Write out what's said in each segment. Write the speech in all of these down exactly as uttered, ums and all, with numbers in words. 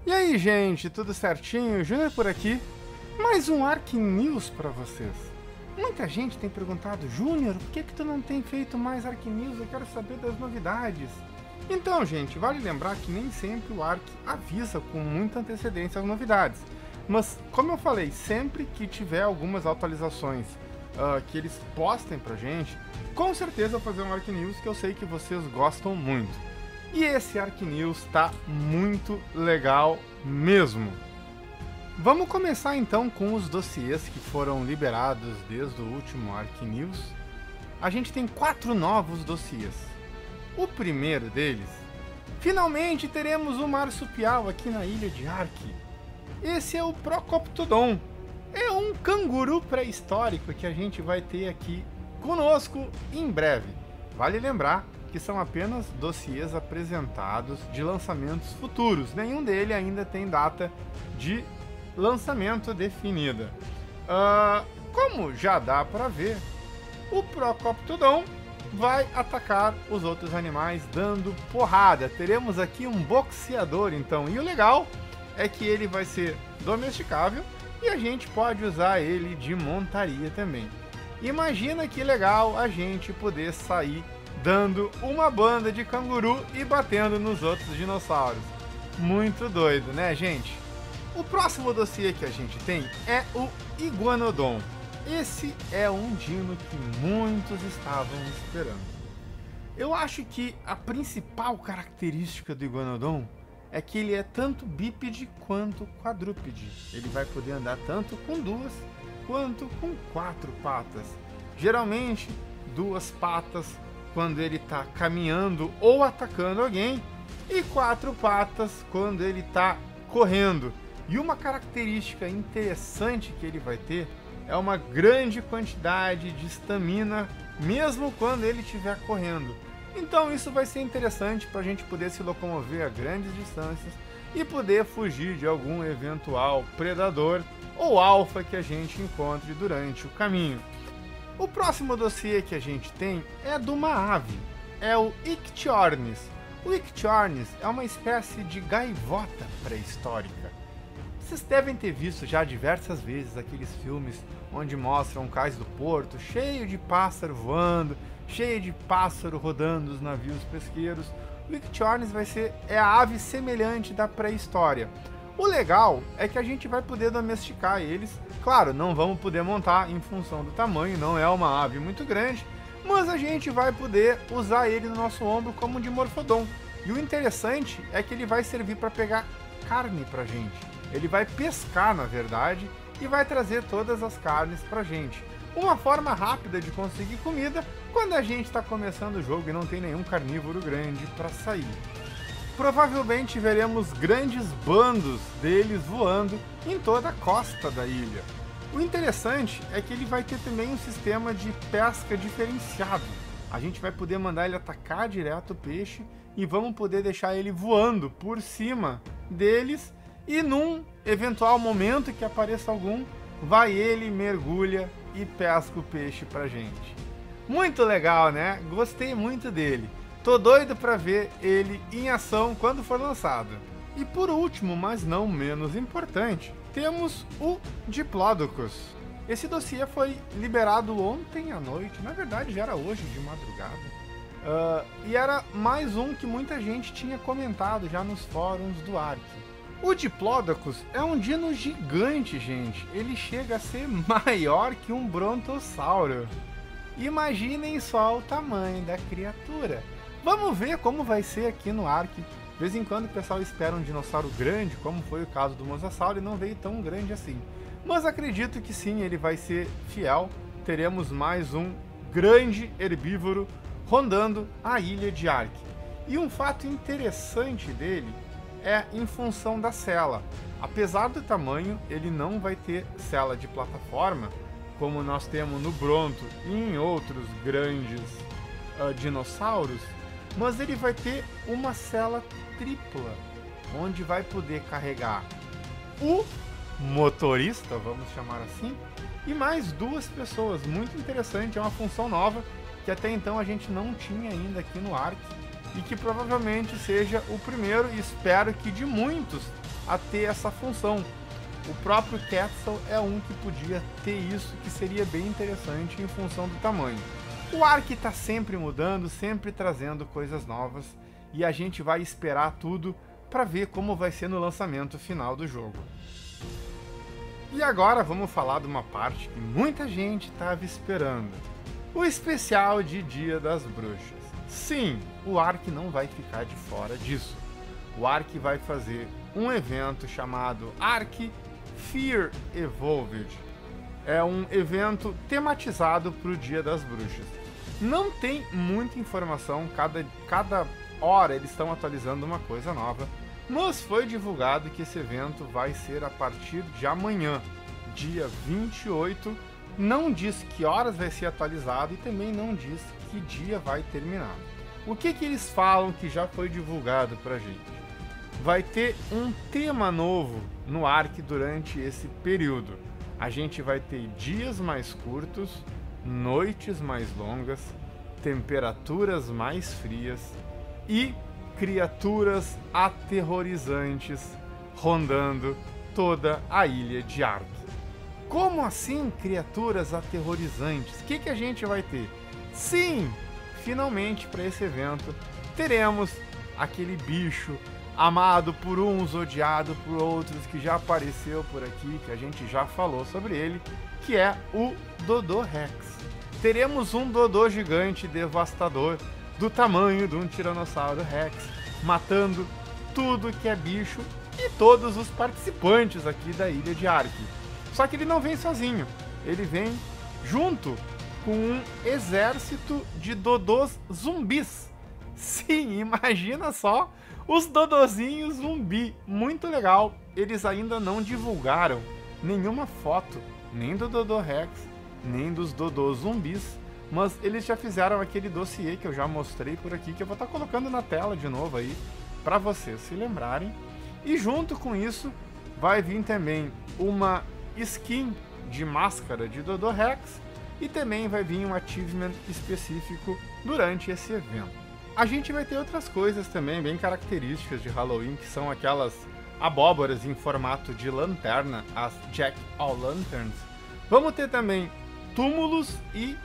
E aí, gente, tudo certinho? Júnior por aqui. Mais um Ark News pra vocês. Muita gente tem perguntado, Júnior, por que que tu não tem feito mais Ark News? Eu quero saber das novidades. Então, gente, vale lembrar que nem sempre o Ark avisa com muita antecedência as novidades. Mas, como eu falei, sempre que tiver algumas atualizações uh, que eles postem pra gente, com certeza eu vou fazer um Ark News que eu sei que vocês gostam muito. E esse Ark News tá muito legal mesmo. Vamos começar então com os dossiês que foram liberados desde o último Ark News. A gente tem quatro novos dossiês. O primeiro deles, finalmente teremos um marsupial aqui na ilha de Ark. Esse é o Procoptodon. É um canguru pré-histórico que a gente vai ter aqui conosco em breve. Vale lembrar que são apenas dossiês apresentados de lançamentos futuros. Nenhum dele ainda tem data de lançamento definida. Uh, como já dá para ver, o Procoptodon vai atacar os outros animais dando porrada. Teremos aqui um boxeador, então. E o legal é que ele vai ser domesticável e a gente pode usar ele de montaria também. Imagina que legal a gente poder sair dando uma banda de canguru e batendo nos outros dinossauros. Muito doido, né, gente? O próximo dossiê que a gente tem é o Iguanodon. Esse é um dino que muitos estavam esperando. Eu acho que a principal característica do Iguanodon é que ele é tanto bípede quanto quadrúpede. Ele vai poder andar tanto com duas quanto com quatro patas. Geralmente, duas patas quando ele está caminhando ou atacando alguém, e quatro patas quando ele está correndo. E uma característica interessante que ele vai ter é uma grande quantidade de estamina, mesmo quando ele estiver correndo. Então isso vai ser interessante para a gente poder se locomover a grandes distâncias e poder fugir de algum eventual predador ou alfa que a gente encontre durante o caminho. O próximo dossiê que a gente tem é de uma ave, é o Ictiornis. O Ictiornis é uma espécie de gaivota pré-histórica. Vocês devem ter visto já diversas vezes aqueles filmes onde mostram cais do porto cheio de pássaro voando, cheio de pássaro rodando os navios pesqueiros. O Ictiornis vai ser é a ave semelhante da pré-história. O legal é que a gente vai poder domesticar eles. Claro, não vamos poder montar em função do tamanho, não é uma ave muito grande, mas a gente vai poder usar ele no nosso ombro como um dimorfodon. E o interessante é que ele vai servir para pegar carne pra gente. Ele vai pescar, na verdade, e vai trazer todas as carnes pra gente. Uma forma rápida de conseguir comida quando a gente está começando o jogo e não tem nenhum carnívoro grande para sair. Provavelmente veremos grandes bandos deles voando em toda a costa da ilha. O interessante é que ele vai ter também um sistema de pesca diferenciado. A gente vai poder mandar ele atacar direto o peixe e vamos poder deixar ele voando por cima deles e num eventual momento que apareça algum, vai ele, mergulha e pesca o peixe pra gente. Muito legal, né? Gostei muito dele. Tô doido para ver ele em ação quando for lançado. E por último, mas não menos importante, temos o Diplodocus. Esse dossiê foi liberado ontem à noite, na verdade já era hoje de madrugada. Uh, e era mais um que muita gente tinha comentado já nos fóruns do Ark. O Diplodocus é um dino gigante, gente. Ele chega a ser maior que um brontossauro. Imaginem só o tamanho da criatura. Vamos ver como vai ser aqui no Ark. De vez em quando o pessoal espera um dinossauro grande, como foi o caso do Mosasauro, e não veio tão grande assim. Mas acredito que sim, ele vai ser fiel. Teremos mais um grande herbívoro rondando a ilha de Ark. E um fato interessante dele é em função da sela. Apesar do tamanho, ele não vai ter sela de plataforma, como nós temos no Bronto e em outros grandes uh, dinossauros, mas ele vai ter uma cela tripla, onde vai poder carregar o motorista, vamos chamar assim, e mais duas pessoas. Muito interessante, é uma função nova que até então a gente não tinha ainda aqui no Ark, e que provavelmente seja o primeiro, e espero que de muitos a ter essa função. O próprio Quetzal é um que podia ter isso, que seria bem interessante em função do tamanho. O Ark está sempre mudando, sempre trazendo coisas novas, e a gente vai esperar tudo para ver como vai ser no lançamento final do jogo. E agora vamos falar de uma parte que muita gente estava esperando. O especial de Dia das Bruxas. Sim, o Ark não vai ficar de fora disso. O Ark vai fazer um evento chamado Ark Fear Evolved. É um evento tematizado para o Dia das Bruxas. Não tem muita informação, cada, cada hora eles estão atualizando uma coisa nova, mas foi divulgado que esse evento vai ser a partir de amanhã, dia vinte e oito. Não diz que horas vai ser atualizado e também não diz que dia vai terminar. O que que eles falam que já foi divulgado pra gente? Vai ter um tema novo no Ark durante esse período. A gente vai ter dias mais curtos, noites mais longas, temperaturas mais frias e criaturas aterrorizantes rondando toda a ilha de Ark. Como assim criaturas aterrorizantes? O que que a gente vai ter? Sim, finalmente para esse evento teremos aquele bicho amado por uns, odiado por outros, que já apareceu por aqui, que a gente já falou sobre ele, que é o Dodô Rex. Teremos um Dodô gigante devastador do tamanho de um Tiranossauro Rex, matando tudo que é bicho e todos os participantes aqui da ilha de Ark. Só que ele não vem sozinho, ele vem junto com um exército de Dodôs zumbis. Sim, imagina só os Dodozinhos zumbi, muito legal. Eles ainda não divulgaram nenhuma foto, nem do Dodô Rex, nem dos Dodôs zumbis, mas eles já fizeram aquele dossiê que eu já mostrei por aqui, que eu vou estar colocando na tela de novo aí, para vocês se lembrarem. E junto com isso, vai vir também uma skin de máscara de Dodô Rex, e também vai vir um achievement específico durante esse evento. A gente vai ter outras coisas também bem características de Halloween, que são aquelas abóboras em formato de lanterna, as Jack-o'-lanterns. Vamos ter também túmulos e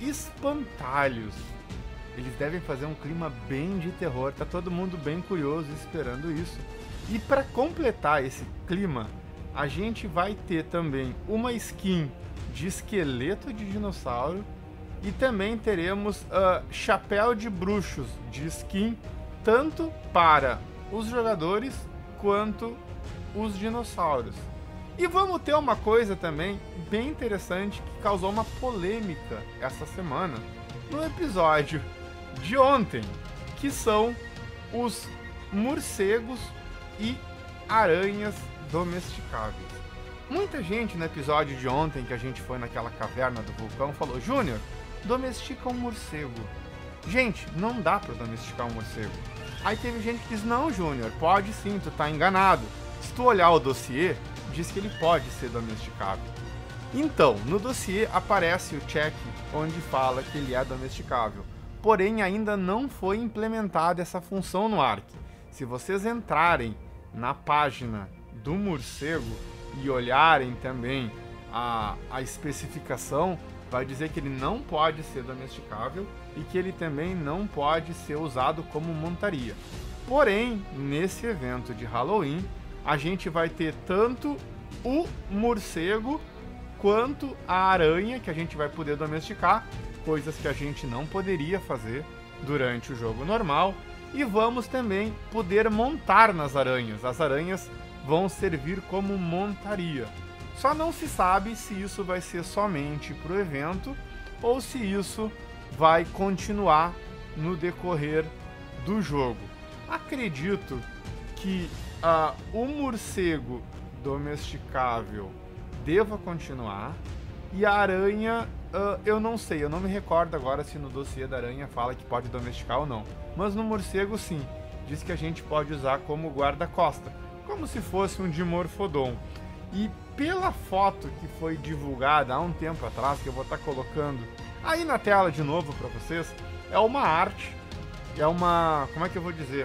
espantalhos. Eles devem fazer um clima bem de terror, tá todo mundo bem curioso esperando isso. E para completar esse clima, a gente vai ter também uma skin de esqueleto de dinossauro. E também teremos uh, chapéu de bruxos de skin, tanto para os jogadores quanto os dinossauros. E vamos ter uma coisa também bem interessante que causou uma polêmica essa semana no episódio de ontem, que são os morcegos e aranhas domesticáveis. Muita gente no episódio de ontem, que a gente foi naquela caverna do vulcão, falou: Júnior, domestica um morcego. Gente, não dá pra domesticar um morcego. Aí teve gente que diz: não, Júnior, pode sim, tu tá enganado. Se tu olhar o dossiê, diz que ele pode ser domesticável. Então, no dossiê aparece o check onde fala que ele é domesticável. Porém, ainda não foi implementada essa função no Ark. Se vocês entrarem na página do morcego e olharem também a, a especificação, vai dizer que ele não pode ser domesticável e que ele também não pode ser usado como montaria. Porém, nesse evento de Halloween, a gente vai ter tanto o morcego quanto a aranha, que a gente vai poder domesticar, coisas que a gente não poderia fazer durante o jogo normal. E vamos também poder montar nas aranhas. As aranhas vão servir como montaria. Só não se sabe se isso vai ser somente para o evento ou se isso vai continuar no decorrer do jogo. Acredito que uh, o morcego domesticável deva continuar e a aranha, uh, eu não sei, eu não me recordo agora se no dossiê da aranha fala que pode domesticar ou não. Mas no morcego sim, diz que a gente pode usar como guarda-costa, como se fosse um Dimorphodon. E pela foto que foi divulgada há um tempo atrás, que eu vou estar colocando aí na tela de novo para vocês, é uma arte, é uma, como é que eu vou dizer?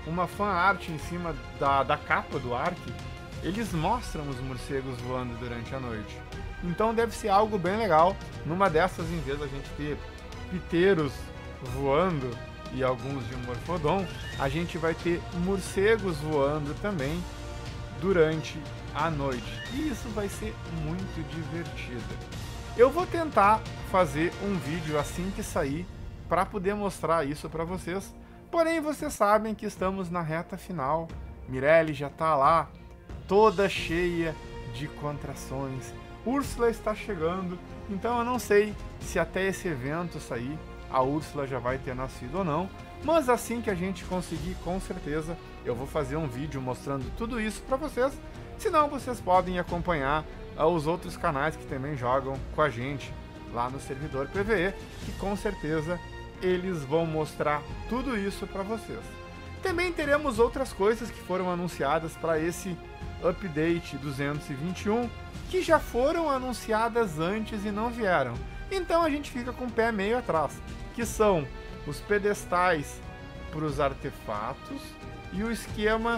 uma fan art em cima da, da capa do Ark, eles mostram os morcegos voando durante a noite. Então deve ser algo bem legal. Numa dessas, em vez da gente ter piteiros voando e alguns de Morphodon, a gente vai ter morcegos voando também durante a noite. E isso vai ser muito divertido. Eu vou tentar fazer um vídeo assim que sair para poder mostrar isso para vocês. Porém, vocês sabem que estamos na reta final. Mirelle já está lá, toda cheia de contrações. Úrsula está chegando, então eu não sei se até esse evento sair a Úrsula já vai ter nascido ou não. Mas assim que a gente conseguir, com certeza, eu vou fazer um vídeo mostrando tudo isso para vocês. Senão, vocês podem acompanhar uh, os outros canais que também jogam com a gente lá no servidor P V E, que com certeza eles vão mostrar tudo isso para vocês. Também teremos outras coisas que foram anunciadas para esse update duzentos e vinte e um, que já foram anunciadas antes e não vieram. Então a gente fica com o pé meio atrás, que são os pedestais para os artefatos e o esquema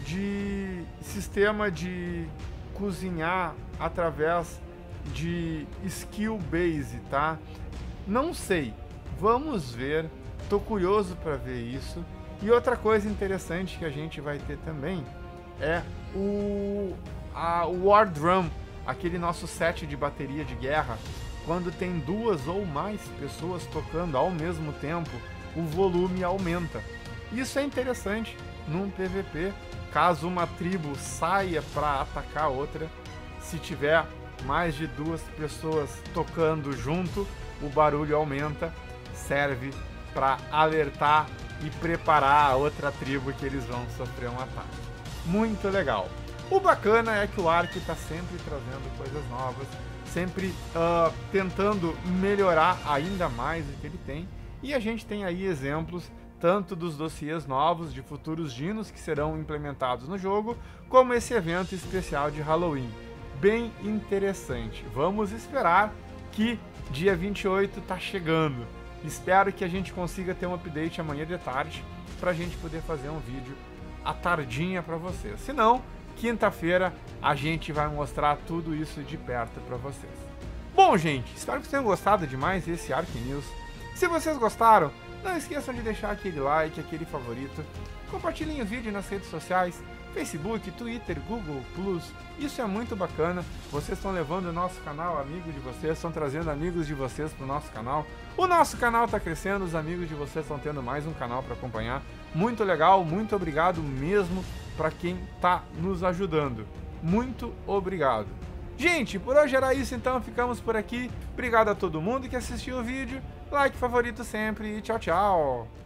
de sistema de cozinhar através de skill base, tá? Não sei, vamos ver, tô curioso para ver isso. E outra coisa interessante que a gente vai ter também é o a War Drum, aquele nosso set de bateria de guerra. Quando tem duas ou mais pessoas tocando ao mesmo tempo, o volume aumenta. Isso é interessante num P V P, caso uma tribo saia para atacar outra, se tiver mais de duas pessoas tocando junto, o barulho aumenta, serve para alertar e preparar a outra tribo que eles vão sofrer um ataque. Muito legal. O bacana é que o Ark está sempre trazendo coisas novas, sempre uh, tentando melhorar ainda mais o que ele tem, e a gente tem aí exemplos tanto dos dossiês novos de futuros dinos que serão implementados no jogo, como esse evento especial de Halloween. Bem interessante. Vamos esperar, que dia vinte e oito está chegando. Espero que a gente consiga ter um update amanhã de tarde para a gente poder fazer um vídeo à tardinha para vocês. Se não, quinta-feira a gente vai mostrar tudo isso de perto para vocês. Bom, gente, espero que vocês tenham gostado demais desse Ark News. Se vocês gostaram, não esqueçam de deixar aquele like, aquele favorito. Compartilhem o vídeo nas redes sociais, Facebook, Twitter, Google plus. Isso é muito bacana. Vocês estão levando o nosso canal, amigo de vocês, estão trazendo amigos de vocês para o nosso canal. O nosso canal está crescendo, os amigos de vocês estão tendo mais um canal para acompanhar. Muito legal, muito obrigado mesmo para quem está nos ajudando. Muito obrigado. Gente, por hoje era isso, então ficamos por aqui. Obrigado a todo mundo que assistiu o vídeo. Like, favorito sempre e tchau, tchau.